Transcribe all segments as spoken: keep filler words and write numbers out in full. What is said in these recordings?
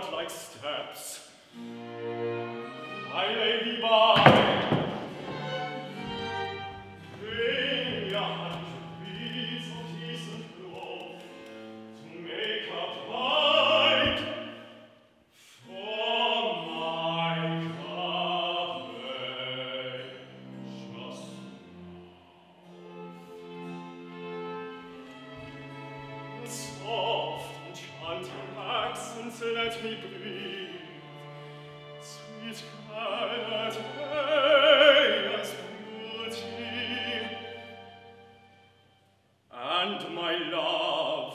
godlike steps. I lay thee by. Bring a hundred beads of decent gold to make a bride for my cabbage just now. Soft enchanting accents let me breathe. Sweet violet as beauty, and my love.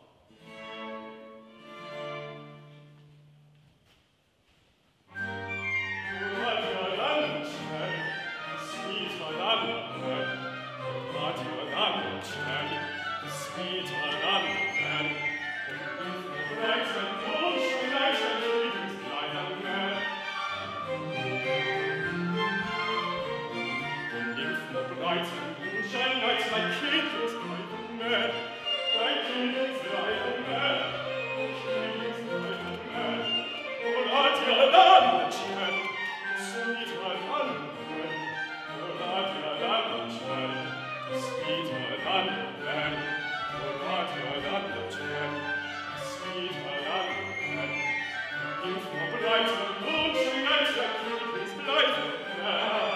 Rather than cherry, sweeter than red. Rather than cherry, sweeter than red. Bright and moonshine, light and dreams, light and red. Bright and moonshine nights like kindles bright and red, like kindles bright and red, kindles bright and red. Oh, Nadia, than the cherry, sweeter than the red. Oh, Nadia, than the cherry, sweeter than the red. Oh, Nadia, than the cherry, sweeter than the red. If no bright and moonshine nights like kindles bright and red.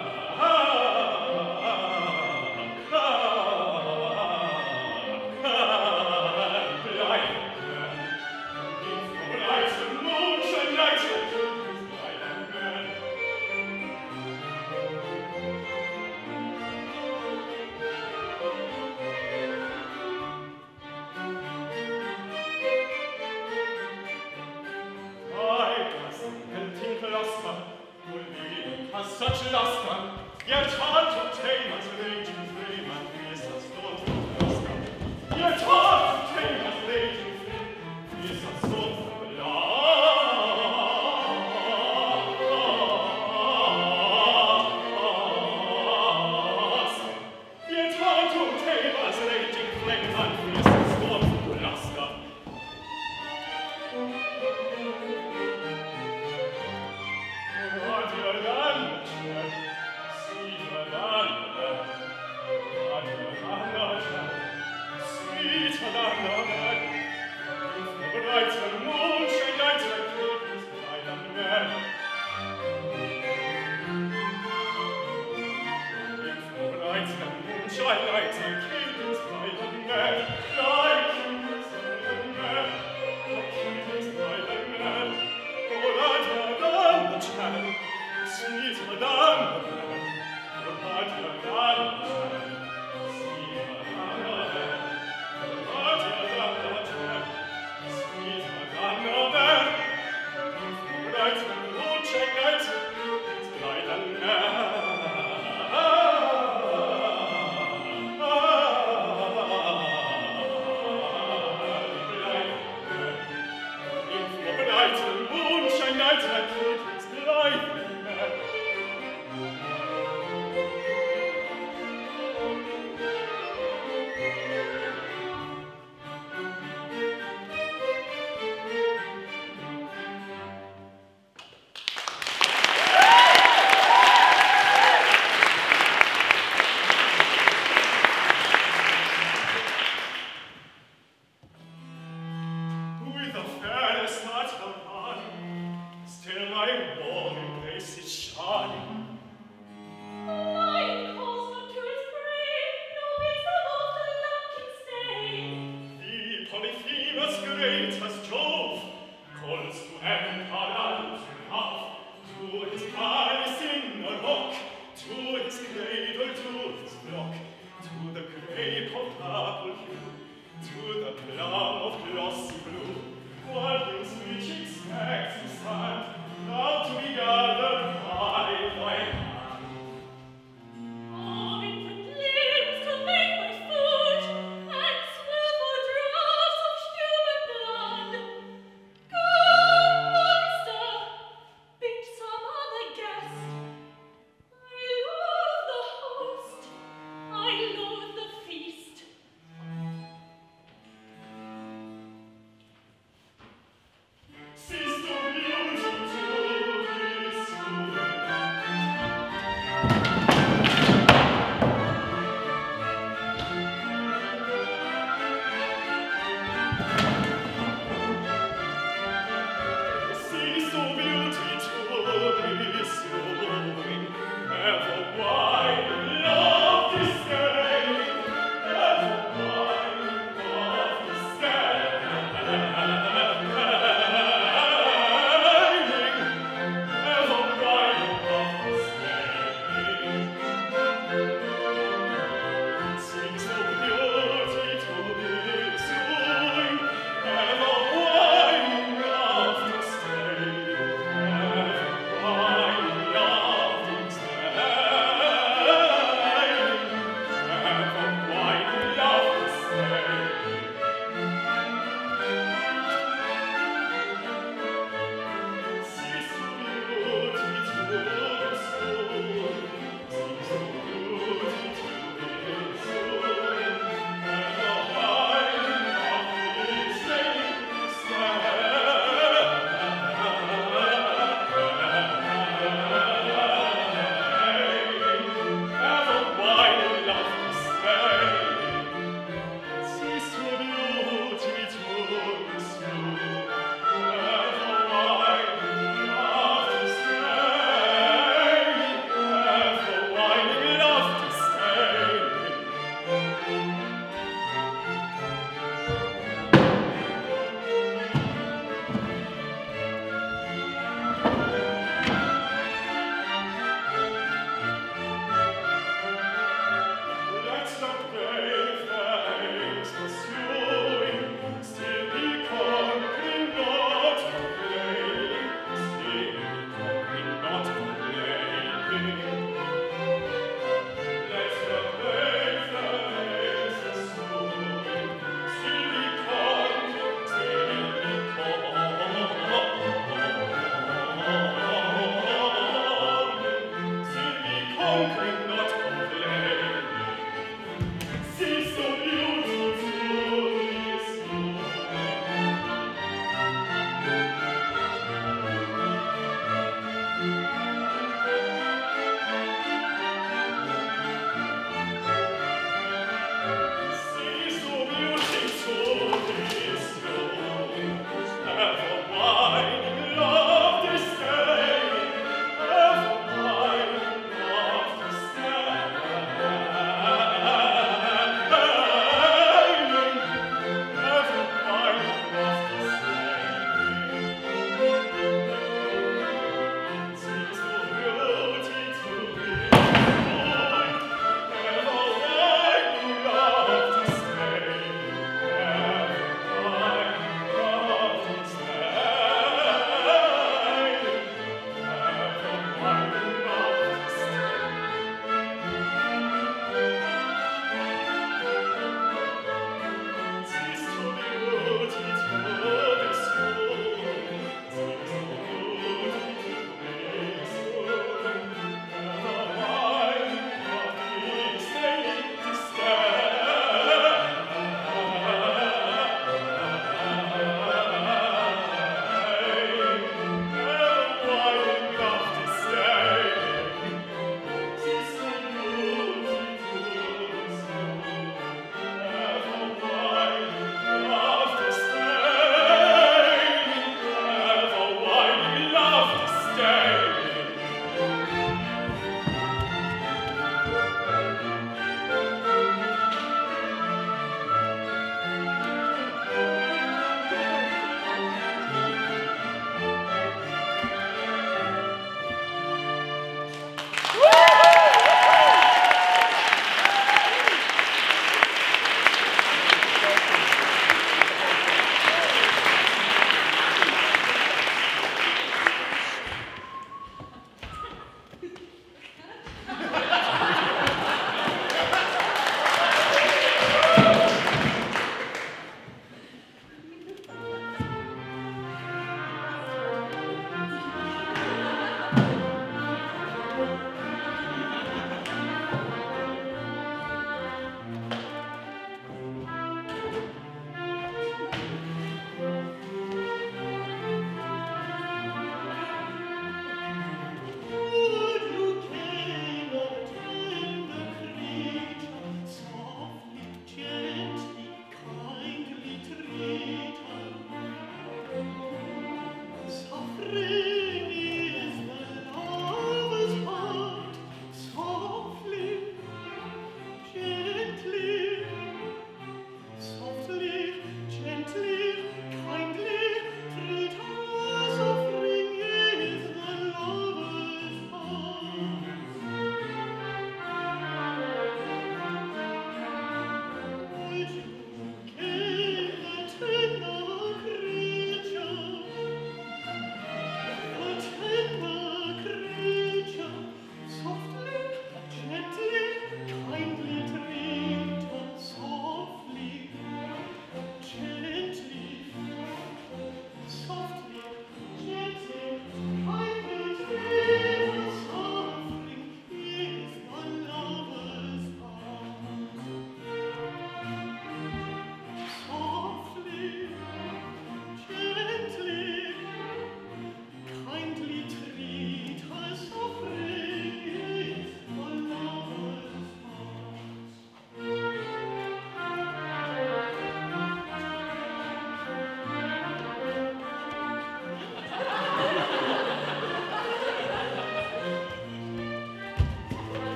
Such luster, yet hard to tame as raging flame and fierce as storm from luster. Yet hard to tame as raging flame, fierce as storm from luster. Yet hard to tame as raging flame and fierce as storm from luster. Adieu, then. Sweeter than the sweeter than the if the bright and moonshine nights like kindles bright and red. If the bright and moonshine nights like kindles bright and red, like kindles bright and red, like kindles bright and red. Oh, Nadia, than the cherry, sweeter than the red. Oh, Nadia, than the cherry, sweeter than the red. Oh, Nadia, than the cherry, sweeter than the red. If the bright and moonshine nights is bright and red. Bright and moonshine nights like kindles bright and red. With the fairest heart of mine, still my warm embrace is shining. The light calls not to its prey, nor bids the wolf the lamb can stay. The Polyphemus great as Jove calls to heaven Paradise enough, to his palace in a rock, to his cradle, to his flock, to the grape of purple hue, to the plum of glossy blue. What is which expects to stand, now to be gathered by thy hand? Of infant limbs to make my food, and swill for draughts of human blood. Come, monster, bid some other guest. I loathe the host, I loathe the feast. to